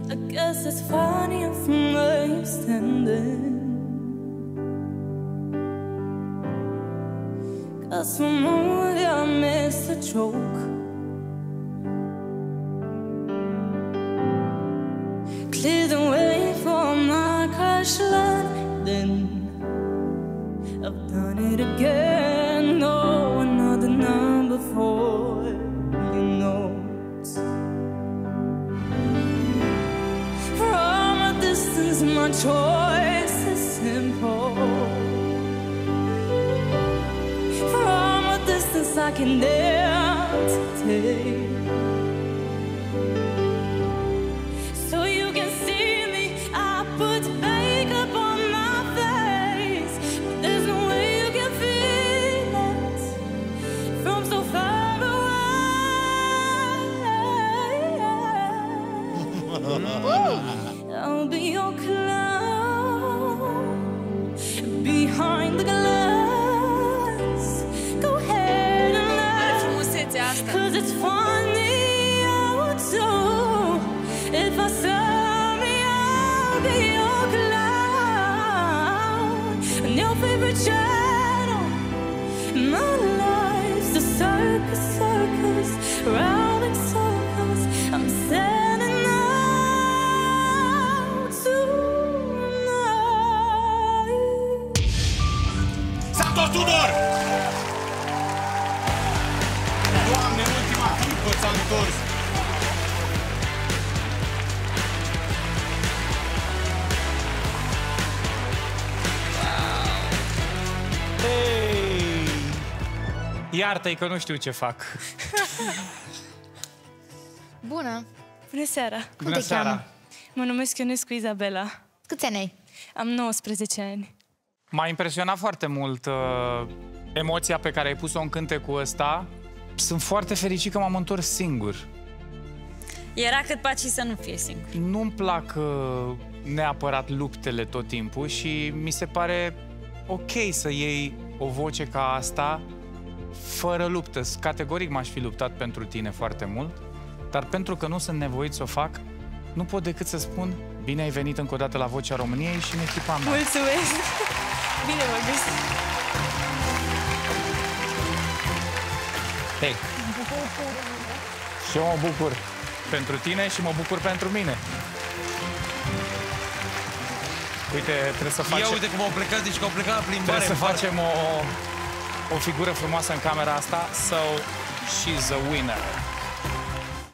I guess it's funny from where you're standing. 'Cause for a moment I missed a joke. Clear the way for my crash landing. I've done it again. No, another number for your notes. From a distance, my choice is simple. From a distance, I can dare to take. So you can see me, I put makeup on my face, but there's no way you can feel it from so far away. I'll be your clown behind the glass. Go ahead and laugh, 'cause it's funny how to. If I saw me, I'll be your clown and your favorite channel. My life's a circus, circus, round in circles. I'm sending out tonight. Santos Tudor! Doamne, în ultima clipă s-a întors. Iartă-i că nu știu ce fac. Bună! Bună seara! Cum te cheamă? Mă numesc Ionescu Izabela. Câți ani ai? Am 19 ani. M-a impresionat foarte mult emoția pe care ai pus-o în cântecul ăsta. Sunt foarte fericit că m-am întors singur. Era cât paci să nu fie singur. Nu-mi plac neapărat luptele tot timpul și mi se pare ok să iei o voce ca asta fără luptă. Categoric m-aș fi luptat pentru tine foarte mult, dar pentru că nu sunt nevoit să o fac, nu pot decât să spun bine ai venit încă o dată la Vocea României și în echipa mea. Mulțumesc! Bine mă găsit! Hei! Și eu mă bucur pentru tine și mă bucur pentru mine. Uite, trebuie să facem... Ia uite cum au plecat, deci că au plecat la plimbare. Trebuie să facem o figură frumoasă în camera asta. So, she's a winner.